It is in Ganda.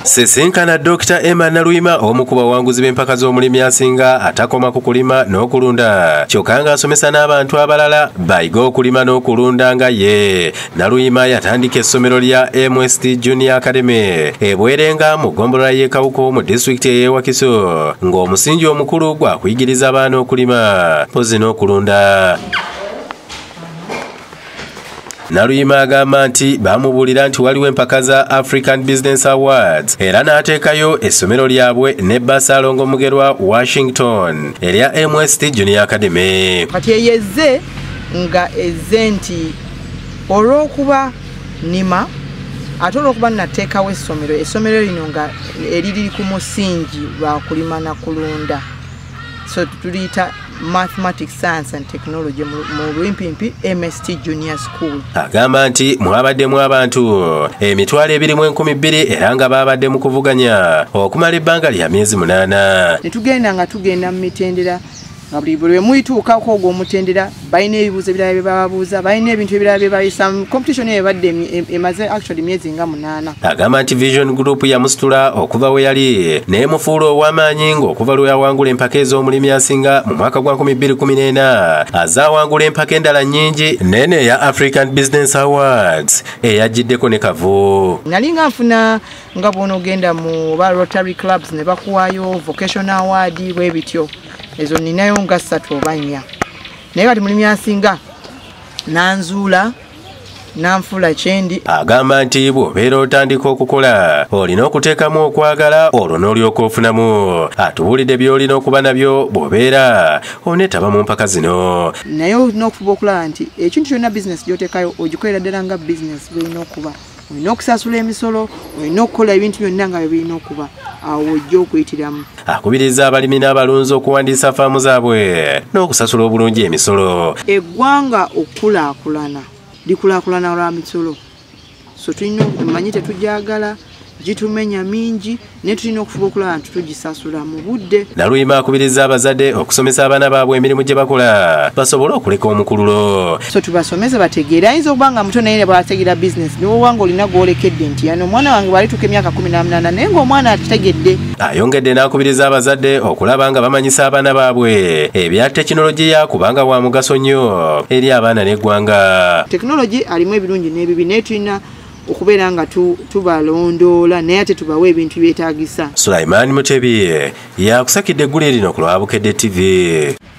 Sisinkana Dr. Emma Naluyima omu ku bawanguzi b'empaka z'omulimi asinga atakoma ku kulima n'okulunda. Kyokka ng'asomesa n'abantu abalala bayiga okulima n'okulunda nga ye. Naluyima yatandika essomero lya MST Junior Academy ebwerenga mu ggombolola y'e Kawuko mu disitulikiti ey'e Wakiso, ng'omusingi omukulu gwa kuyigiriza abaana okulima mpozi n'okulunda. Naluyima agamba nti bamubuulira nti waliwo empaka za African Business Awards era n'ateekayo essomero lyabwe ne Basalongo Mugerwa Washington erya MST Junior Academy. Kati eyeze nga ezze nti olw'okuba nima ate olw'okuba nateekawo essomero lino nga eriri ku musingi lwa kulima na kulunda, so tuliyita Mathematics, Science and Technology mu Lwimpimpi MST Junior School. Agamba nti mwabaddemu abantu emitwalo 22,000 era nga babadde mu kuvuganya okumala ebbanga lya myezi 8. Tugenda mu mitendera nga buli lwe muyituukako ogwo omutendera balina ebibuuzo ebirala bye bababuuza, balina ebintu ebirala bye bayisa. Competition eyo ebadde emaze actually myezi nga 8. Agamba nti Vision Group yamusitula okuva we yali n'emufuula ow'amaanyi ng'okuva lwe yawangula empaka ez'omulimi asinga mu mwaka gwa 2014 azaawangula empaka endala nnyingi n'eno eya African Business Awards eyajjiddeko ne kavu. Nali nga nfuna nga bw'onogenda mu ba Rotary Clubs ne bakuwayo Vocational Award bwe bityo. Ezo ninayo nga 3 oba 4. Naye kati mulimi asinga nanzuula nanfula kyendi. Agamba nti bw'obeera otandika okukola olina okuteekamu okwagala olwo n'olyoka ofunamu. Atubuulidde by'olina okuba nabyo bw'obeera oneetaba mu mpaka zino. Naye olina okufuba okulaba nti ekintu kyonna bizinesi gy'oteekayo ogikolera ddala nga bizinesi bw'erina okuba. Olina okusasula emisolo, olina okukola ebintu byonna nga birina okuba. Awo ojja okuyitiramu. Akubiriza abalimi n'abalunzi okuwandiisa faamu zaabwe n'okusasula obulungi emisolo. Eggwanga okulaakulana likulaakulana olwa misolo, so tulina okumanya tetujagala gitumenya mingi naye tulina okufuba okulaba nti tugisasula mu budde. Naluyima akubiriza abazadde okusomesa abaana baabwe emirimu gye bakola basobole okuleka omukululo. So tubasomeze bategeere. Ayinza okuba nga muto naye bwategeera bizinesi niwobanga olina gwolekedde nti yano omwana wange bwalituuka emyaka 18 naye ng'omwana ategedde. Ayongedde n'akubiriza abazadde okulaba nga bamanyisa abaana baabwe ebya tekinologiya kubanga wa mugaso nnyo eri abaana n'eggwanga. Tekinologi alimu ebirungi n'ebibi naye tulina okubeera nga tubalondoola naye ate tubawa ebintu byetaagisa. Sulaiman Mutebi yakusakidde eggulu erino ku Lwabukedde TV.